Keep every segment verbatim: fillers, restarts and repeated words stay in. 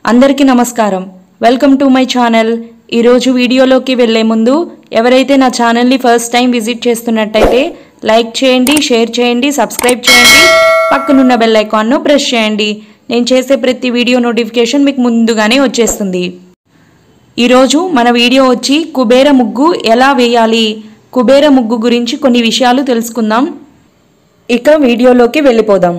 అందరికీ నమస్కారం. Welcome to my channel. ఈ రోజు వీడియోలోకి వెళ్ళే ముందు ఎవరైతే నా ఛానల్ ని ఫస్ట్ టైం విజిట్ చేస్తున్నట్టయితే లైక్ చేయండి, షేర్ చేయండి, సబ్స్క్రైబ్ చేయండి, పక్కనున్న బెల్ ఐకాన్ ను ప్రెస్ చేయండి. నేను చేసే ప్రతి వీడియో నోటిఫికేషన్ మీకు ముందుగానే వచ్చేస్తుంది. ఈ రోజు మన వీడియో వచ్చి కుబేర ముగ్గు ఎలా వేయాలి, కుబేర ముగ్గు గురించి కొన్ని విషయాలు తెలుసుకుందాం. ఇక వీడియోలోకి వెళ్ళిపోదాం.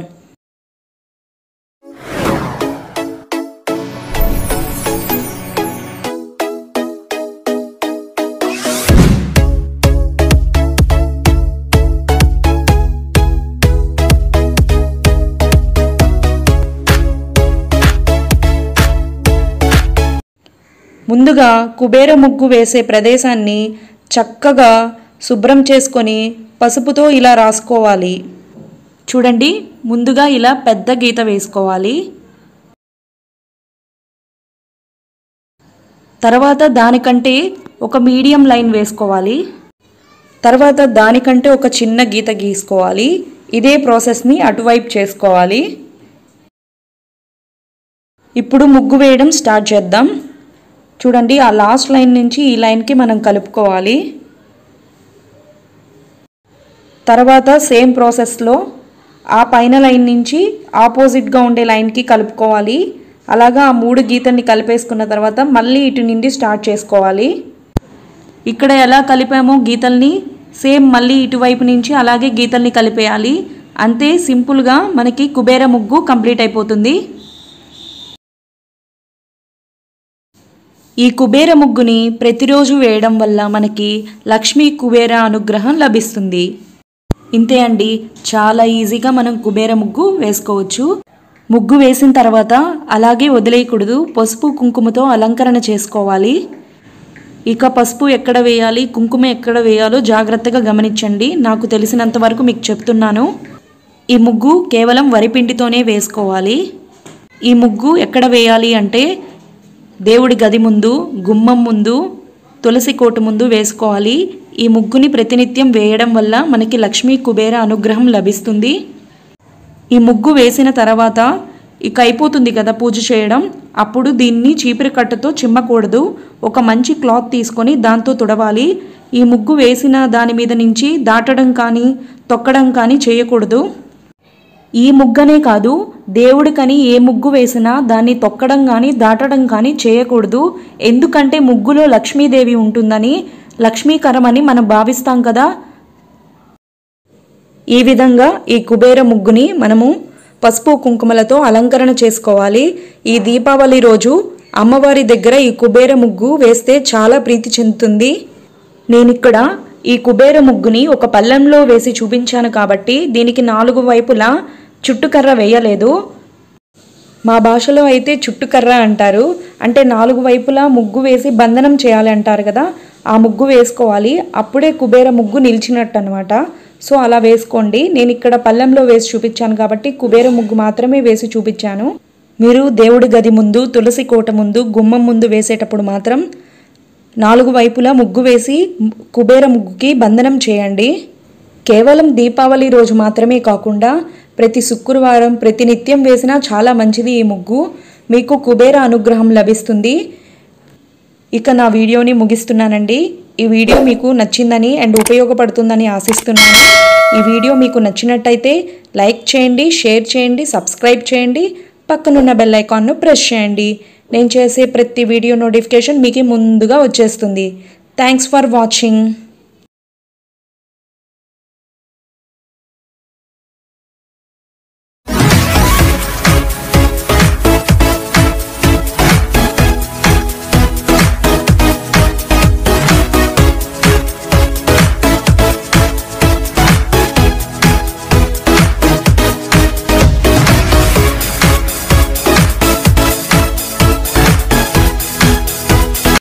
ముందుగా కుబేర ముగ్గు వేసే ప్రదేశాన్ని చక్కగా శుభ్రం చేసుకొని పసుపుతో ఇలా రాసుకోవాలి. చూడండి, ముందుగా ఇలా పెద్ద గీత వేసుకోవాలి. తర్వాత దానికంటే ఒక మీడియం లైన్ వేసుకోవాలి. తర్వాత దానికంటే ఒక చిన్న గీత గీసుకోవాలి. ఇదే ప్రాసెస్ని అటువైపు చేసుకోవాలి. ఇప్పుడు ముగ్గు వేయడం స్టార్ట్ చేద్దాం. చూడండి, ఆ లాస్ట్ లైన్ నుంచి ఈ లైన్కి మనం కలుపుకోవాలి. తర్వాత సేమ్ ప్రాసెస్లో ఆ పైన లైన్ నుంచి ఆపోజిట్గా ఉండే లైన్కి కలుపుకోవాలి. అలాగా ఆ మూడు గీతల్ని కలిపేసుకున్న తర్వాత మళ్ళీ ఇటు నుండి స్టార్ట్ చేసుకోవాలి. ఇక్కడ ఎలా కలిపామో గీతల్ని సేమ్ మళ్ళీ ఇటువైపు నుంచి అలాగే గీతల్ని కలిపేయాలి. అంతే, సింపుల్గా మనకి కుబేర ముగ్గు కంప్లీట్ అయిపోతుంది. ఈ కుబేర ముగ్గుని ప్రతిరోజు వేయడం వల్ల మనకి లక్ష్మీ కుబేర అనుగ్రహం లభిస్తుంది. ఇంతే అండి, చాలా ఈజీగా మనం కుబేర ముగ్గు వేసుకోవచ్చు. ముగ్గు వేసిన తర్వాత అలాగే వదిలేయకూడదు, పసుపు కుంకుమతో అలంకరణ చేసుకోవాలి. ఇక పసుపు ఎక్కడ వేయాలి, కుంకుమ ఎక్కడ వేయాలో జాగ్రత్తగా గమనించండి. నాకు తెలిసినంత వరకు మీకు చెప్తున్నాను. ఈ ముగ్గు కేవలం వరిపిండితోనే వేసుకోవాలి. ఈ ముగ్గు ఎక్కడ వేయాలి అంటే దేవుడి గది ముందు, గుమ్మం ముందు, తులసి కోట ముందు వేసుకోవాలి. ఈ ముగ్గుని ప్రతినిత్యం వేయడం వల్ల మనకి లక్ష్మీ కుబేర అనుగ్రహం లభిస్తుంది. ఈ ముగ్గు వేసిన తర్వాత ఇక అయిపోతుంది కదా పూజ చేయడం. అప్పుడు దీన్ని చీపురు కట్టతో చిమ్మకూడదు. ఒక మంచి క్లాత్ తీసుకొని దాంతో తుడవాలి. ఈ ముగ్గు వేసిన దాని మీద నుంచి దాటడం కానీ తొక్కడం కానీ చేయకూడదు. ఈ ముగ్గనే కాదు, దేవుడికని ఏ ముగ్గు వేసినా దాన్ని తొక్కడం కానీ దాటడం కానీ చేయకూడదు. ఎందుకంటే ముగ్గులో లక్ష్మీదేవి ఉంటుందని, లక్ష్మీకరమని మనం భావిస్తాం కదా. ఈ విధంగా ఈ కుబేర ముగ్గుని మనము పసుపు కుంకుమలతో అలంకరణ చేసుకోవాలి. ఈ దీపావళి రోజు అమ్మవారి దగ్గర ఈ కుబేర ముగ్గు వేస్తే చాలా ప్రీతి చెందుతుంది. నేను ఇక్కడ ఈ కుబేర ముగ్గుని ఒక పళ్ళెంలో వేసి చూపించాను కాబట్టి దీనికి నాలుగు వైపులా చుట్టుకర్ర వేయలేదు. మా భాషలో అయితే చుట్టుకర్ర అంటారు. అంటే నాలుగు వైపులా ముగ్గు వేసి బంధనం చేయాలి అంటారు కదా, ఆ ముగ్గు వేసుకోవాలి. అప్పుడే కుబేర ముగ్గు నిలిచినట్టు అనమాట. సో అలా వేసుకోండి. నేను ఇక్కడ పళ్ళెంలో వేసి చూపించాను కాబట్టి కుబేర ముగ్గు మాత్రమే వేసి చూపించాను. మీరు దేవుడి గది ముందు, తులసి కోట ముందు, గుమ్మం ముందు వేసేటప్పుడు మాత్రం నాలుగు వైపులా ముగ్గు వేసి కుబేర ముగ్గుకి బంధనం చేయండి. కేవలం దీపావళి రోజు మాత్రమే కాకుండా ప్రతి శుక్రవారం, ప్రతి నిత్యం వేసినా చాలా మంచిది ఈ ముగ్గు. మీకు కుబేర అనుగ్రహం లభిస్తుంది. ఇక నా వీడియోని ముగిస్తున్నానండి. ఈ వీడియో మీకు నచ్చిందని అండ్ ఉపయోగపడుతుందని ఆశిస్తున్నాను. ఈ వీడియో మీకు నచ్చినట్టయితే లైక్ చేయండి, షేర్ చేయండి, సబ్స్క్రైబ్ చేయండి, పక్కనున్న బెల్ ఐకాన్ను ప్రెస్ చేయండి. నేను చేసే ప్రతి వీడియో నోటిఫికేషన్ మీకు ముందుగా వచ్చేస్తుంది. Thanks for watching.